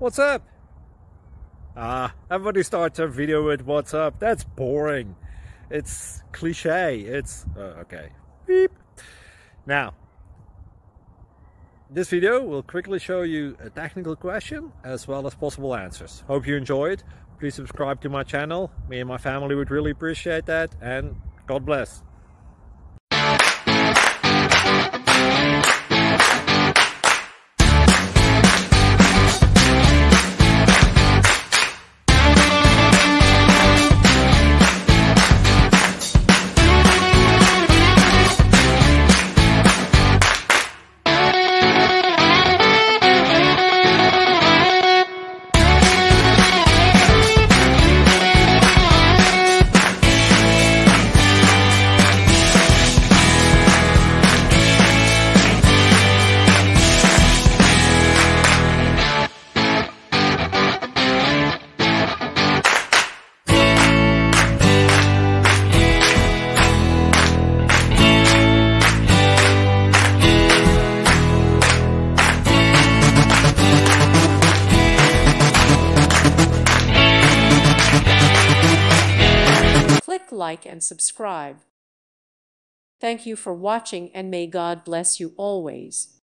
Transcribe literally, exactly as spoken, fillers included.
what's up? Ah, everybody starts their video with what's up. That's boring. It's cliche. It's, uh, okay. Beep. Now, this video will quickly show you a technical question as well as possible answers. Hope you enjoyed. Please subscribe to my channel. Me and my family would really appreciate that, and God bless. Like and subscribe. Thank you for watching, and may God bless you always.